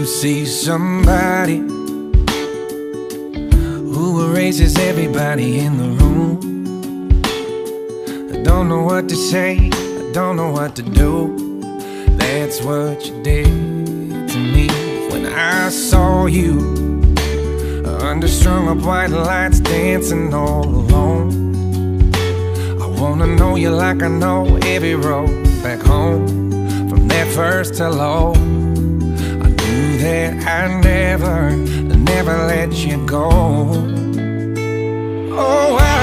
you see somebody who erases everybody in the room? I don't know what to say, I don't know what to do. That's what you did to me when I saw you under strung up white lights, dancing all alone. I wanna know you like I know every road back home. From that first hello, I knew that I'd never let you go. Oh, I